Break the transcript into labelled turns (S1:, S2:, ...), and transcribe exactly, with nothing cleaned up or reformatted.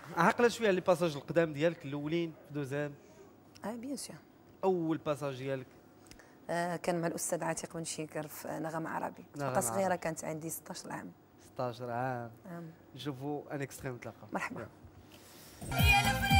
S1: عاقله شويه لي باساج القدام ديالك الاولين في دوزام؟
S2: اه بيان سور.
S1: اول باساج ديالك
S2: آه كان مع الاستاذ عتيق بن شيكر في نغم عربي، كنت
S1: نغم
S2: باقا صغيره،
S1: عربي.
S2: كانت عندي ستة عشر عام.
S1: ستة عشر عام.
S2: آه.
S1: نشوفوا ان اكستريم نتلاقاو.
S2: مرحبا.
S1: يلا.